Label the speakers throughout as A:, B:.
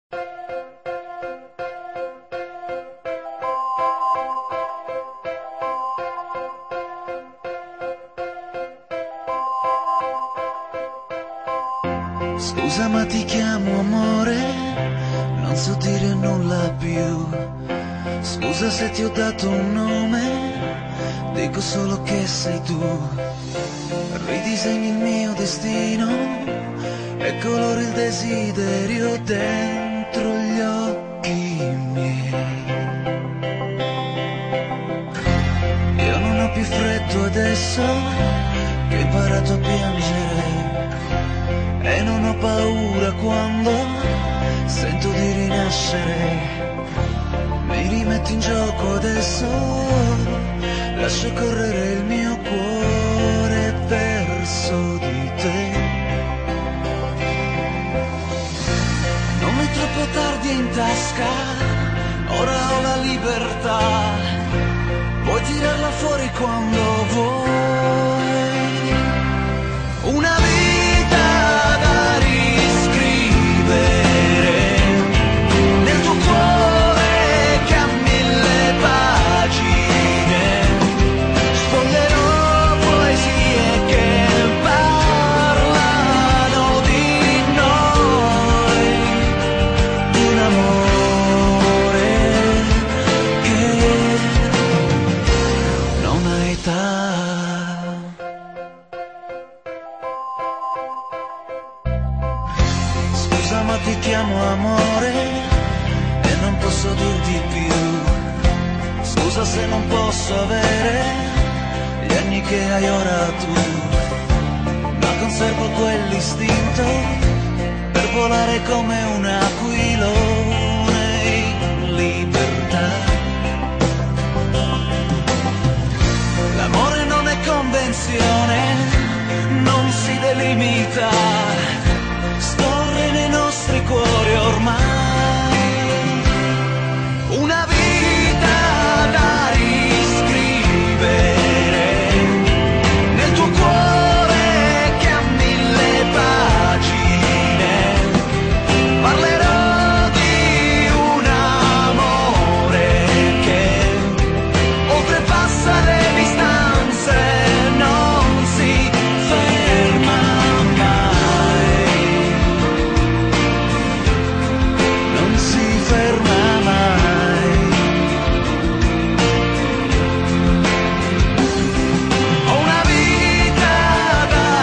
A: Scusa ma ti chiamo amore, non so dire nulla più. Scusa se ti ho dato un nome, dico solo che sei tu. Ridisegni il mio destino e colori il desiderio dentro gli occhi miei. Io non ho più freddo adesso che ho imparato a piangere, e non ho paura quando sento di rinascere. Mi rimetto in gioco adesso, lascio correre il mio cuore verso di te. Non è troppo tardi in tasca, ora ho la libertà. Puoi tirarla fuori quando vuoi. Una vita da riscrivere nel tuo cuore che ha 1000 pagine. Sfoglierò poesie che parlano di noi, di un amore che non ha età. Scusa ma ti chiamo amore e non posso dirti più. Scusa se non posso avere gli anni che hai ora tu, ma conservo quell'istinto per volare come un aquilone in libertà. L'amore non è convenzione, non si delimita, scorre nei nostri cuori ormai. Una vita da riscrivere nel tuo cuore che ha 1000 pagine. Parlerò di un amore che oltrepassa le distanze, non si ferma mai. Non si ferma mai. Ho una vita da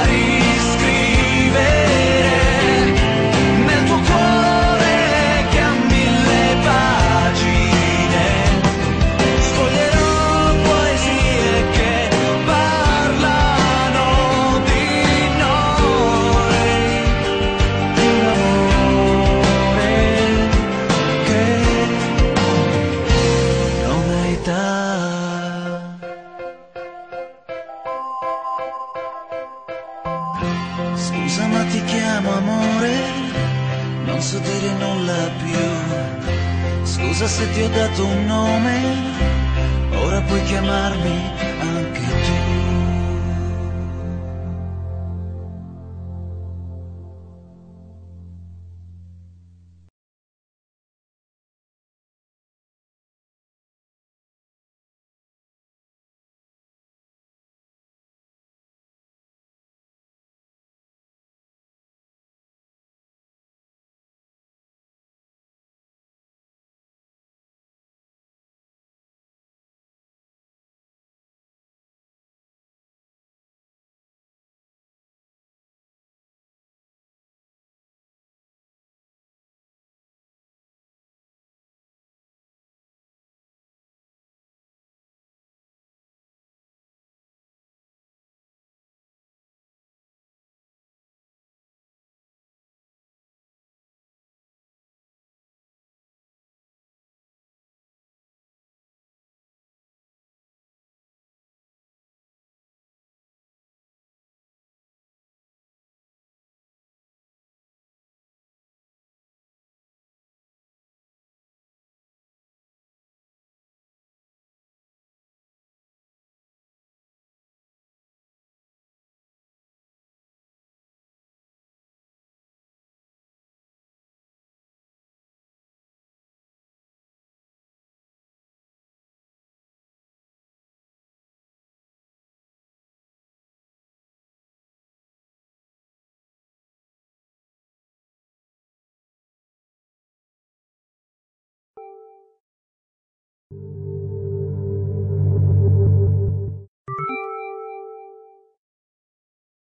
A: riscrivere nel tuo cuore che ha 1000 pagine. Sfoglierò poesie che parlano di noi, di un amore che non ha età. Scusa ma ti chiamo amore, non so dire nulla più. Scusa se ti ho dato un nome, ora puoi chiamarmi